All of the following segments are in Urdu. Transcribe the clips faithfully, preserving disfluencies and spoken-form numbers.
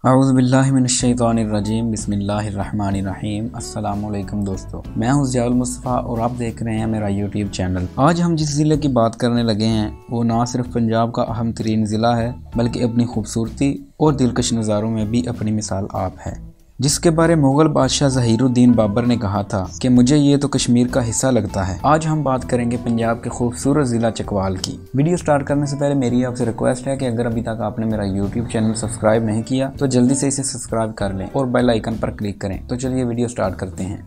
اعوذ باللہ من الشیطان الرجیم بسم اللہ الرحمن الرحیم۔ السلام علیکم دوستو، میں ہوں ضیاء مصطفیٰ اور آپ دیکھ رہے ہیں میرا یوٹیوب چینل۔ آج ہم جس ضلع کی بات کرنے لگے ہیں وہ نہ صرف پنجاب کا اہم ترین ضلع ہے بلکہ اپنی خوبصورتی اور دلکش نظاروں میں بھی اپنی مثال آپ ہے، جس کے بارے مغل بادشاہ ظہیر الدین بابر نے کہا تھا کہ مجھے یہ تو کشمیر کا حصہ لگتا ہے۔ آج ہم بات کریں گے پنجاب کے خوبصورت ضلع چکوال کی۔ ویڈیو سٹارٹ کرنے سے پہلے میری آپ سے ریکویسٹ ہے کہ اگر ابھی تک آپ نے میرا یوٹیوب چینل سبسکرائب نہیں کیا تو جلدی سے اسے سبسکرائب کر لیں اور بیل آئیکن پر کلک کریں۔ تو چلیے ویڈیو سٹارٹ کرتے ہیں۔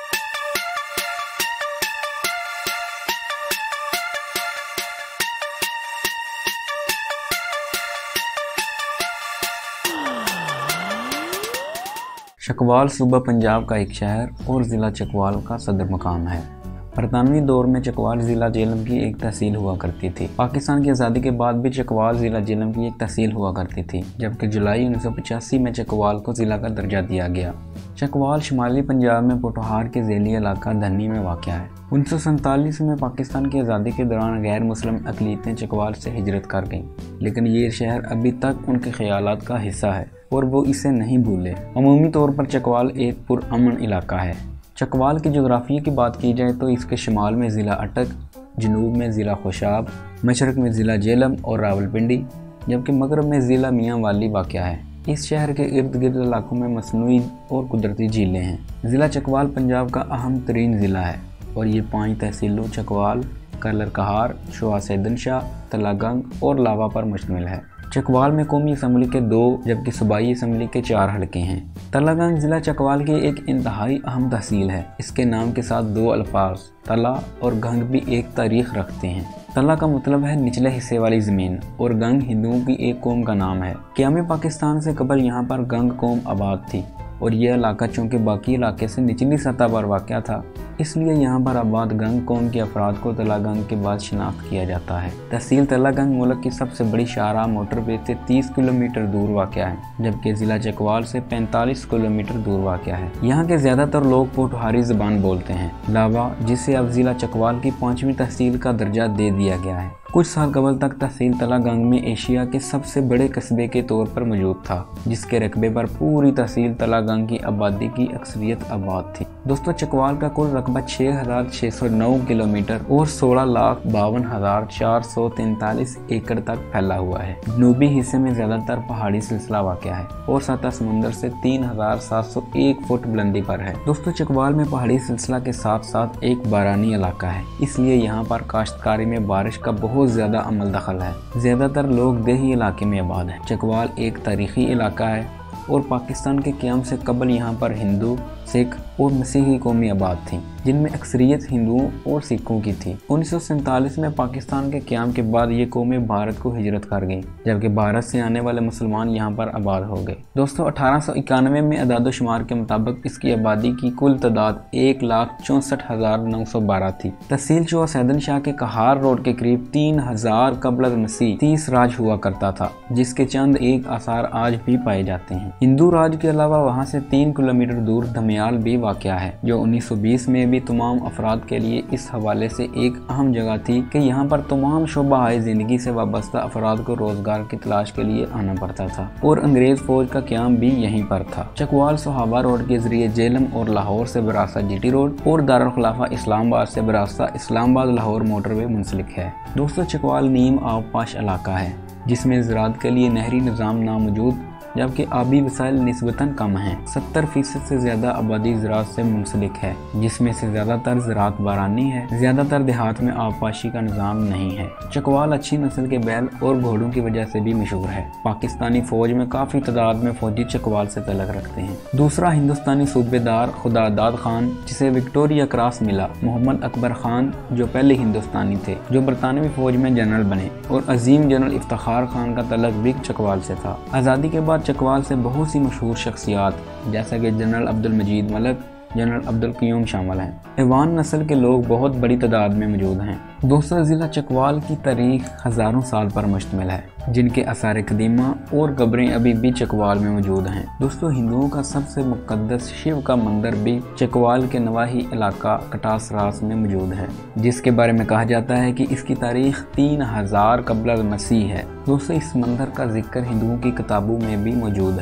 چکوال صوبہ پنجاب کا ایک شہر اور ضلع چکوال کا صدر مقام ہے۔ برطانوی دور میں چکوال ضلع جہلم کی ایک تحصیل ہوا کرتی تھی۔ پاکستان کی آزادی کے بعد بھی چکوال ضلع جہلم کی ایک تحصیل ہوا کرتی تھی، جبکہ جولائی انیس سو پچاسی میں چکوال کو ضلع کا درجہ دیا گیا۔ چکوال شمالی پنجاب میں پوٹوہار کے ذیلی علاقہ دھنی میں واقع ہے۔ انیس سو سینتالیس میں پاکستان کی آزادی کے دوران غیر مسلم اقلیتیں چکوال سے ہجرت کر گئیں، لیکن یہ شہر ابھی تک ان کے خیالات کا حصہ ہے اور وہ اسے نہیں بھولے۔ عمومی طور پر چکوال ایک پرامن علاقہ ہے۔ چکوال کی جغرافیہ کی بات کی جائے تو اس کے شمال میں ضلع اٹک، جنوب میں ضلع خوشاب، مشرق میں ضلع جھیلم اور راولپنڈی، جبکہ مغرب میں ضلع میاں والی واقع ہے۔ اس شہر کے ارد گرد علاقوں میں مصنوعی اور قدرتی جھیلیں ہیں۔ ضلع چکوال پنجاب کا اہم ترین ضلع ہے اور یہ پانچ تحصیلوں چکوال، کلر کہار، شوا سیدن شاہ، تلہ گنگ اور لاوا پر مشتمل ہے۔ چکوال میں قومی اسمبلی کے دو جبکہ صوبائی اسمبلی کے چار حلقے ہیں۔ تلہ گنگ ضلع چکوال کی ایک انتہائی اہم تحصیل ہے۔ اس کے نام کے ساتھ دو الفاظ تلہ اور گنگ بھی ایک تاریخ رکھتے ہیں۔ تلہ کا مطلب ہے نچلے حصے والی زمین اور گنگ ہندوؤں کی ایک قوم کا نام ہے۔ قیام پاکستان سے قبل یہاں پر گنگ قوم آباد تھی اور یہ علاقہ چونکہ باقی علاقے سے نچلی سطح پر واقع تھا، اس لیے یہاں پر آباد گنگ قوم کے افراد کو تلہ گنگ کے بعد شناخت کیا جاتا ہے۔ تحصیل تلہ گنگ ملک کی سب سے بڑی شاہراہ موٹر وے سے تیس کلومیٹر دور واقع ہے، جبکہ ضلع چکوال سے پینتالیس کلومیٹر دور واقع ہے۔ یہاں کے زیادہ تر لوگ پوٹوہاری زبان بولتے ہیں۔ لاوا، جسے اب ضلع چکوال کی پانچویں تحصیل کا درجہ دے دیا گیا ہے، کچھ سال قبل تک تحصیل تلہ گنگ میں ایشیا کے سب سے بڑے قصبے کے طور پر موجود تھا، جس کے رقبے پر پوری تحصیل تلہ گنگ کی آبادی کی اکثریت آباد تھی۔ دوستو، چکوال کا کل رقبہ چھ ہزار چھ سو نو کلومیٹر اور سولہ لاکھ باون ہزار چار سو تینتالیس ایکڑ تک پھیلا ہوا ہے۔ جنوبی حصے میں زیادہ تر پہاڑی سلسلہ واقع ہے اور سطح سمندر سے تین ہزار سات سو ایک فٹ بلندی پر ہے۔ دوستو، چکوال میں پہاڑی سلسلہ کے ساتھ ساتھ ایک بارانی علاقہ ہے، اس لیے یہاں پر کاشتکاری میں بارش کا بہت بہت زیادہ عمل دخل ہے۔ زیادہ تر لوگ دیہی علاقے میں آباد ہیں۔ چکوال ایک تاریخی علاقہ ہے اور پاکستان کے قیام سے قبل یہاں پر ہندو، سکھ اور مسیحی قومی آباد تھیں، جن میں اکثریت ہندوؤں اور سکھوں کی تھی۔ انیس سو سینتالیس میں پاکستان کے قیام کے بعد یہ قومیں بھارت کو ہجرت کر گئیں، جبکہ بھارت سے آنے والے مسلمان یہاں پر آباد ہو گئے۔ دوستو، اٹھارہ سو اکانوے میں اعداد و شمار کے مطابق اس کی آبادی کی کل تعداد ایک لاکھ چونسٹھ ہزار نو سو بارہ تھی۔ تحصیل شوا سیدن شاہ کے کہار روڈ کے قریب تین ہزار قبل از مسیح تیس راج ہوا کرتا تھا، جس کے چند ایک آثار آج بھی پائے جاتے ہیں۔ ہندو راج کے علاوہ وہاں سے تین کلومیٹر دور دھمیال بھی واقع ہے، جو انیس سو بیس میں بھی تمام افراد کے لیے اس حوالے سے ایک اہم جگہ تھی کہ یہاں پر تمام شعبہ زندگی سے وابستہ افراد کو روزگار کی تلاش کے لیے آنا پڑتا تھا اور انگریز فوج کا قیام بھی یہیں پر تھا۔ چکوال صحابہ روڈ کے ذریعے جھیلم اور لاہور سے براستہ جی ٹی روڈ اور دارالخلافہ اسلام آباد سے براستہ اسلام آباد لاہور موٹر وے منسلک ہے۔ دوستو، چکوال نیم آب پاش علاقہ ہے جس میں زراعت کے لیے نہری نظام ناموجود، جبکہ آبی وسائل نسبتاً کم ہیں۔ ستر فیصد سے زیادہ آبادی زراعت سے منسلک ہے، جس میں سے زیادہ تر زراعت بارانی ہے۔ زیادہ تر دیہات میں آب پاشی کا نظام نہیں ہے۔ چکوال اچھی نسل کے بیل اور گھوڑوں کی وجہ سے بھی مشہور ہے۔ پاکستانی فوج میں کافی تعداد میں فوجی چکوال سے تعلق رکھتے ہیں۔ دوسرا ہندوستانی صوبے دار خدا داد خان، جسے وکٹوریہ کراس ملا، محمد اکبر خان، جو پہلے ہندوستانی تھے جو برطانوی فوج میں جنرل بنے، اور عظیم جنرل افتخار خان کا تعلق بھی چکوال سے تھا۔ آزادی کے بعد چکوال سے بہت سی مشہور شخصیات جیسا کہ جنرل عبد المجید ملک، جنرل عبد القیوم شامل ہیں۔ ایوان نسل کے لوگ بہت بڑی تعداد میں موجود ہیں۔ دوسرا ضلع چکوال کی تاریخ ہزاروں سال پر مشتمل ہے، جن کے آثار قدیمہ اور قبریں ابھی بھی چکوال میں موجود ہیں۔ دوستو، ہندوؤں کا سب سے مقدس شیو کا مندر بھی چکوال کے نواحی علاقہ کٹاس راس میں موجود ہے، جس کے بارے میں کہا جاتا ہے کہ اس کی تاریخ تین ہزار قبل از مسیح ہے۔ دوستو، اس مندر کا ذکر ہندوؤں کی کتابوں میں بھی موجود ہے۔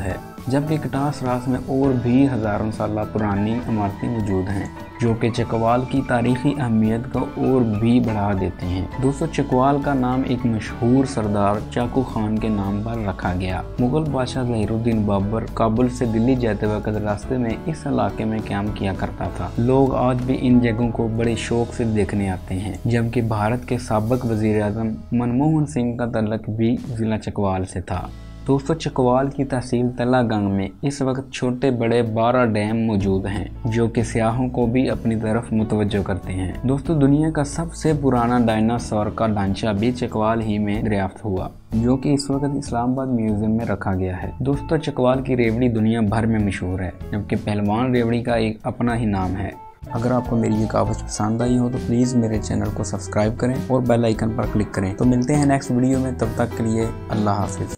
جبکہ کٹاس راس میں اور بھی ہزاروں سالہ پرانی عمارتیں موجود ہیں جو کہ چکوال کی تاریخی اہمیت کو اور بھی بڑھا دیتے ہیں۔ دوستو چکوال کا نام ایک مشہور سردار چاکو خان کے نام پر رکھا گیا۔ مغل بادشاہ ظہیر الدین بابر کابل سے دلی جاتے وقت راستے میں اس علاقے میں قیام کیا کرتا تھا۔ لوگ آج بھی ان جگہوں کو بڑے شوق سے دیکھنے آتے ہیں، جبکہ بھارت کے سابق وزیر اعظم منموہن سنگھ کا تعلق بھی ضلع چکوال سے تھا۔ دوستو چکوال کی تحصیل تلہ گنگ میں اس وقت چھوٹے بڑے بارہ ڈیم موجود ہیں جو کہ سیاحوں کو بھی اپنی طرف متوجہ کرتے ہیں۔ دوستو دنیا کا سب سے پرانا ڈائناسور کا ڈھانچہ بھی چکوال ہی میں دریافت ہوا جو کہ اس وقت اسلام آباد میوزیم میں رکھا گیا ہے۔ دوستو چکوال کی ریوڑی دنیا بھر میں مشہور ہے، جبکہ پہلوان ریوڑی کا ایک اپنا ہی نام ہے۔ اگر آپ کو میری یہ کاوش پسند آئی ہو تو پلیز میرے چینل کو سبسکرائب کریں اور بیل آئیکن پر کلک کریں۔ تو ملتے ہیں نیکسٹ ویڈیو میں، تب تک کے لیے اللہ حافظ۔